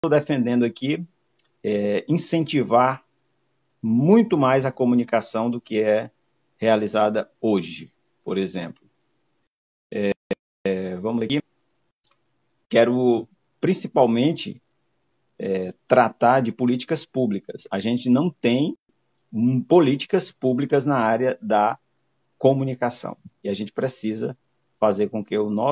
defendendo aqui incentivar muito mais a comunicação do que é realizada hoje, por exemplo. Vamos aqui. Quero principalmente tratar de políticas públicas. A gente não tem políticas públicas na área da comunicação. E a gente precisa fazer com que os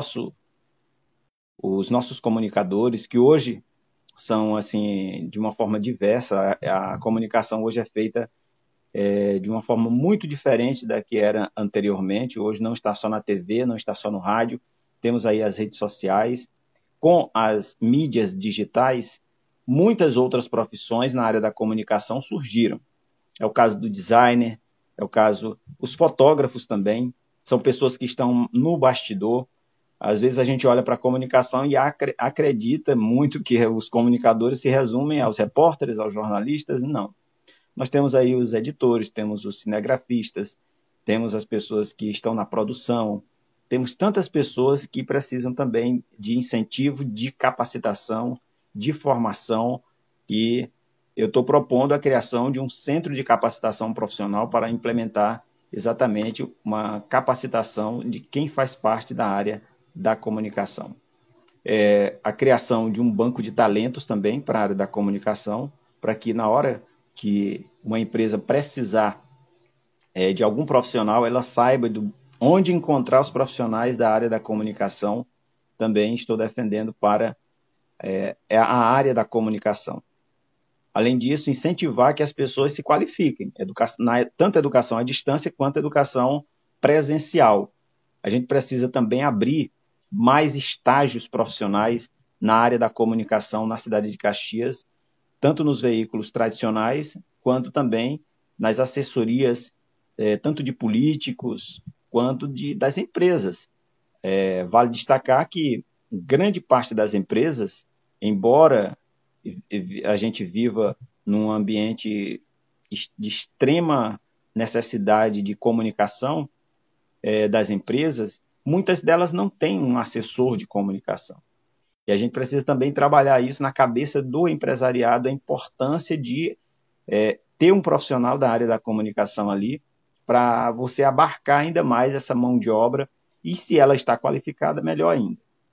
nossos comunicadores, que hoje são assim de uma forma diversa, a comunicação hoje é feita de uma forma muito diferente da que era anteriormente. Hoje não está só na TV, não está só no rádio, temos aí as redes sociais. Com as mídias digitais, muitas outras profissões na área da comunicação surgiram. É o caso do designer, é o caso os fotógrafos também, são pessoas que estão no bastidor. Às vezes a gente olha para a comunicação e acredita muito que os comunicadores se resumem aos repórteres, aos jornalistas. Não. Nós temos aí os editores, temos os cinegrafistas, temos as pessoas que estão na produção, temos tantas pessoas que precisam também de incentivo, de capacitação, de formação, e eu estou propondo a criação de um centro de capacitação profissional para implementar exatamente uma capacitação de quem faz parte da área da comunicação. A criação de um banco de talentos também para a área da comunicação, para que na hora que uma empresa precisar de algum profissional, ela saiba onde encontrar os profissionais da área da comunicação. Também estou defendendo para a área da comunicação. Além disso, incentivar que as pessoas se qualifiquem, tanto a educação à distância quanto a educação presencial. A gente precisa também abrir mais estágios profissionais na área da comunicação na cidade de Caxias, tanto nos veículos tradicionais, quanto também nas assessorias, tanto de políticos, quanto das empresas. Vale destacar que grande parte das empresas, embora a gente viva num ambiente de extrema necessidade de comunicação das empresas, muitas delas não têm um assessor de comunicação. E a gente precisa também trabalhar isso na cabeça do empresariado, a importância de ter um profissional da área da comunicação ali, para você abarcar ainda mais essa mão de obra, e se ela está qualificada, melhor ainda.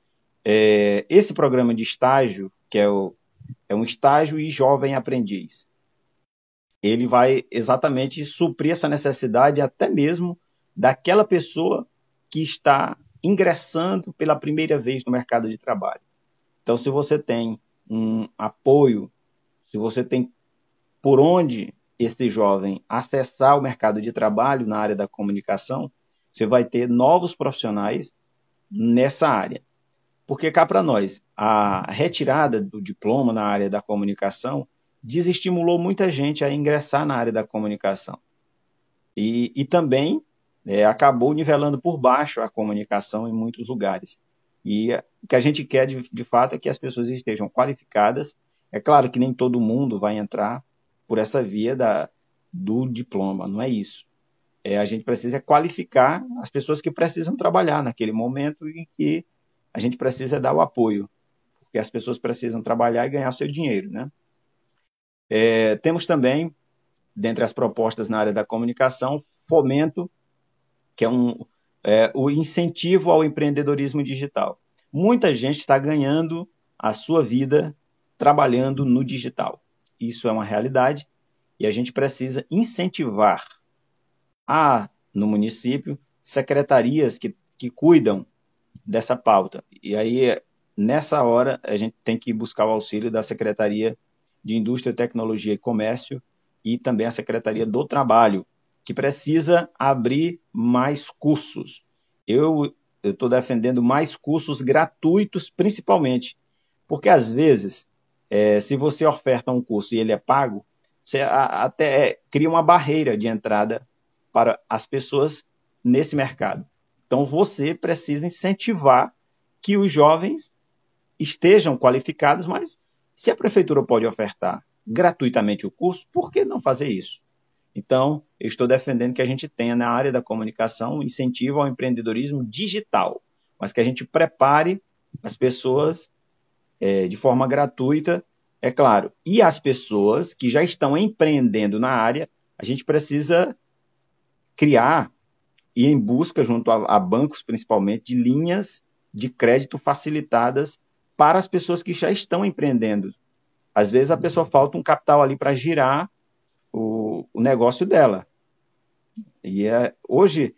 Esse programa de estágio, que é um estágio e jovem aprendiz, ele vai exatamente suprir essa necessidade até mesmo daquela pessoa que está ingressando pela primeira vez no mercado de trabalho. Então, se você tem um apoio, se você tem por onde esse jovem acessar o mercado de trabalho na área da comunicação, você vai ter novos profissionais nessa área. Porque cá para nós, a retirada do diploma na área da comunicação desestimulou muita gente a ingressar na área da comunicação. E também acabou nivelando por baixo a comunicação em muitos lugares. E o que a gente quer, de fato, é que as pessoas estejam qualificadas. É claro que nem todo mundo vai entrar por essa via do diploma, não é isso. A gente precisa qualificar as pessoas que precisam trabalhar naquele momento em que a gente precisa dar o apoio, porque as pessoas precisam trabalhar e ganhar o seu dinheiro, né? Temos também, dentre as propostas na área da comunicação, fomento, que é o incentivo ao empreendedorismo digital. Muita gente está ganhando a sua vida trabalhando no digital. Isso é uma realidade e a gente precisa incentivar no município secretarias que cuidam dessa pauta. E aí, nessa hora, a gente tem que buscar o auxílio da Secretaria de Indústria, Tecnologia e Comércio e também a Secretaria do Trabalho, que precisa abrir mais cursos. Eu estou defendendo mais cursos gratuitos, principalmente, porque às vezes, se você oferta um curso e ele é pago, você até cria uma barreira de entrada para as pessoas nesse mercado. Então, você precisa incentivar que os jovens estejam qualificados, mas se a prefeitura pode ofertar gratuitamente o curso, por que não fazer isso? Então, eu estou defendendo que a gente tenha na área da comunicação um incentivo ao empreendedorismo digital, mas que a gente prepare as pessoas de forma gratuita é claro. E as pessoas que já estão empreendendo na área, a gente precisa criar e em busca, junto a bancos principalmente, de linhas de crédito facilitadas para as pessoas que já estão empreendendo. Às vezes a pessoa falta um capital ali para girar o negócio dela. E hoje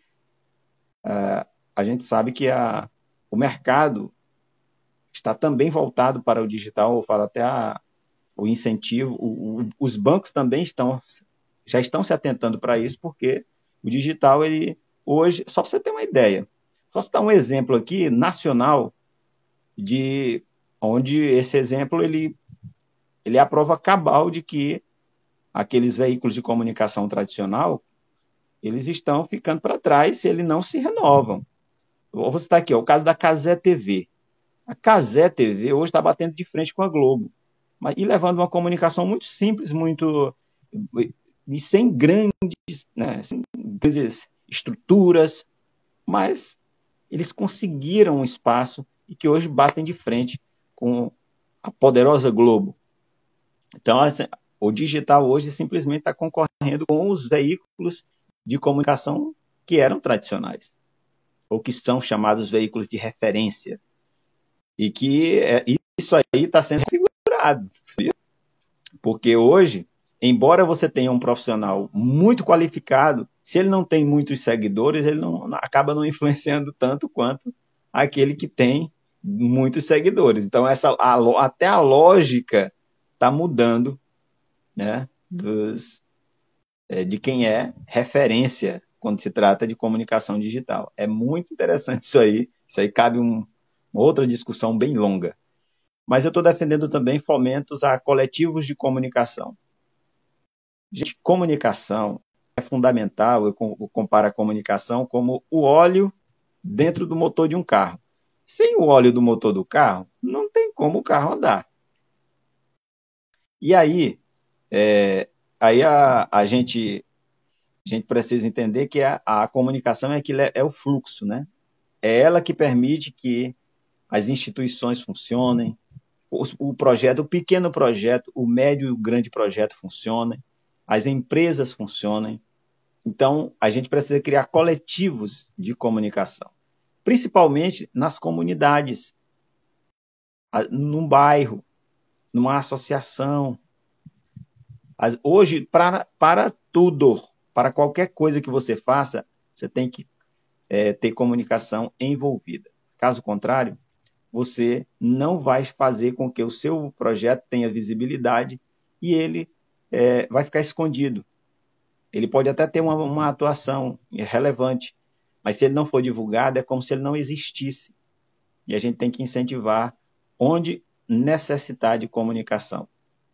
a gente sabe que o mercado está também voltado para o digital, ou fala até o incentivo, os bancos também já estão se atentando para isso, porque o digital, ele hoje, só para você ter uma ideia, só citar um exemplo aqui, nacional, de onde esse exemplo, ele é a prova cabal de que aqueles veículos de comunicação tradicional, eles estão ficando para trás se eles não se renovam. Eu vou citar aqui, o caso da Cazé TV. A Cazé TV hoje está batendo de frente com a Globo, e levando uma comunicação muito simples, muito e sem sem grandes estruturas, mas eles conseguiram um espaço e que hoje batem de frente com a poderosa Globo. Então, assim, o digital hoje simplesmente está concorrendo com os veículos de comunicação que eram tradicionais, ou que são chamados veículos de referência. E que isso aí está sendo configurado. Porque hoje, embora você tenha um profissional muito qualificado, se ele não tem muitos seguidores, ele acaba não influenciando tanto quanto aquele que tem muitos seguidores. Então, até a lógica está mudando, né, de quem é referência quando se trata de comunicação digital. É muito interessante isso aí. Isso aí cabe uma outra discussão bem longa. Mas eu estou defendendo também fomentos a coletivos de comunicação. Comunicação é fundamental, eu comparo a comunicação como o óleo dentro do motor de um carro. Sem o óleo do motor do carro, não tem como o carro andar. E aí, a gente precisa entender que a comunicação é o fluxo, né? É ela que permite que as instituições funcionem, o projeto, o pequeno projeto, o médio e o grande projeto funcionem, as empresas funcionem. Então, a gente precisa criar coletivos de comunicação, principalmente nas comunidades, num bairro, numa associação. Hoje, para tudo, para qualquer coisa que você faça, você tem que ter comunicação envolvida. Caso contrário, você não vai fazer com que o seu projeto tenha visibilidade e ele vai ficar escondido. Ele pode até ter uma atuação relevante, mas se ele não for divulgado, é como se ele não existisse. E a gente tem que incentivar onde necessitar de comunicação.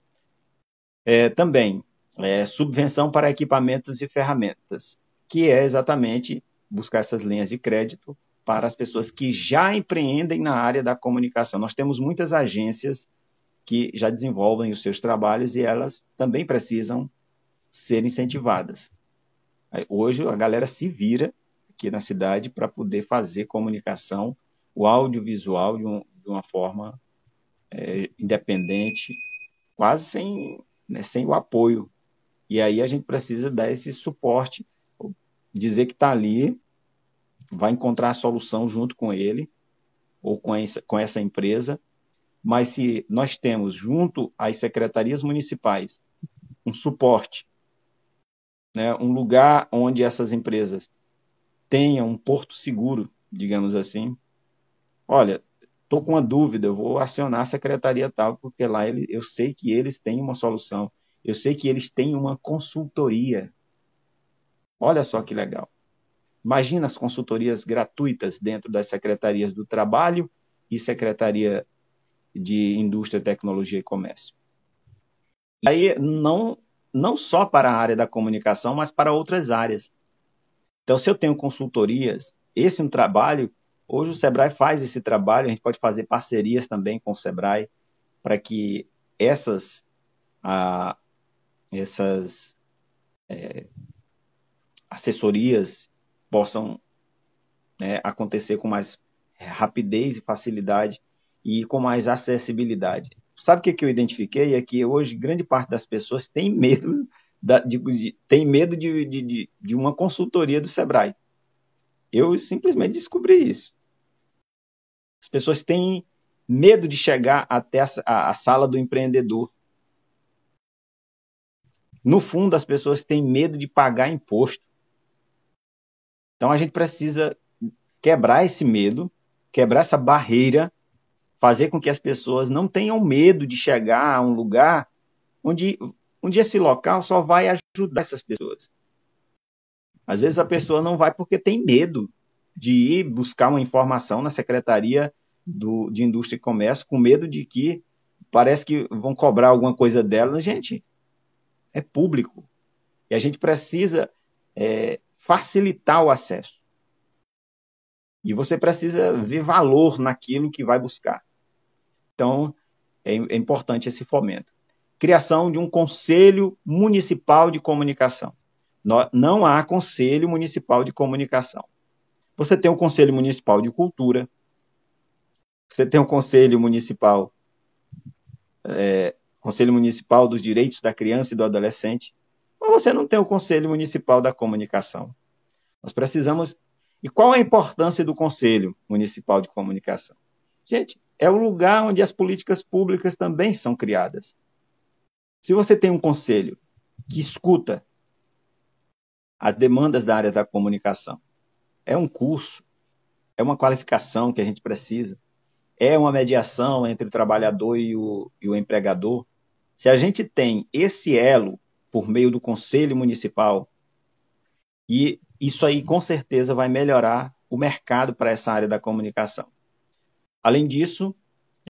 Também, subvenção para equipamentos e ferramentas, que é exatamente buscar essas linhas de crédito para as pessoas que já empreendem na área da comunicação. Nós temos muitas agências que já desenvolvem os seus trabalhos e elas também precisam ser incentivadas. Hoje a galera se vira aqui na cidade para poder fazer comunicação, o audiovisual de uma forma independente, quase sem o apoio. E aí a gente precisa dar esse suporte, dizer que está ali, vai encontrar a solução junto com ele ou com essa empresa, mas se nós temos junto às secretarias municipais um suporte, né, um lugar onde essas empresas tenham um porto seguro, digamos assim, olha, estou com uma dúvida, eu vou acionar a secretaria tal, porque lá eu sei que eles têm uma solução, eu sei que eles têm uma consultoria. Olha só que legal. Imagina as consultorias gratuitas dentro das secretarias do Trabalho e Secretaria de Indústria, Tecnologia e Comércio. E aí, não só para a área da comunicação, mas para outras áreas. Então, se eu tenho consultorias, esse é um trabalho, hoje o Sebrae faz esse trabalho, a gente pode fazer parcerias também com o Sebrae para que essas assessorias possam acontecer com mais rapidez e facilidade e com mais acessibilidade. sabe o que eu identifiquei? É que hoje grande parte das pessoas tem medo, tem medo de uma consultoria do Sebrae. Eu simplesmente descobri isso. As pessoas têm medo de chegar até a sala do empreendedor. No fundo, as pessoas têm medo de pagar imposto. Então, a gente precisa quebrar esse medo, quebrar essa barreira, fazer com que as pessoas não tenham medo de chegar a um lugar onde esse local só vai ajudar essas pessoas. Às vezes a pessoa não vai porque tem medo de ir buscar uma informação na Secretaria de Indústria e Comércio, com medo de que parece que vão cobrar alguma coisa dela. Gente, é público. E a gente precisa facilitar o acesso. E você precisa ver valor naquilo que vai buscar. Então, é importante esse fomento. Criação de um Conselho Municipal de Comunicação. Não há Conselho Municipal de Comunicação. Você tem o Conselho Municipal de Cultura, você tem o Conselho Municipal dos Direitos da Criança e do Adolescente, mas você não tem o Conselho Municipal da Comunicação. Nós precisamos... E qual a importância do Conselho Municipal de Comunicação? Gente, é o lugar onde as políticas públicas também são criadas. Se você tem um conselho que escuta as demandas da área da comunicação, é um curso, é uma qualificação que a gente precisa, é uma mediação entre o trabalhador e o empregador. Se a gente tem esse elo por meio do Conselho Municipal, e isso aí com certeza vai melhorar o mercado para essa área da comunicação. Além disso,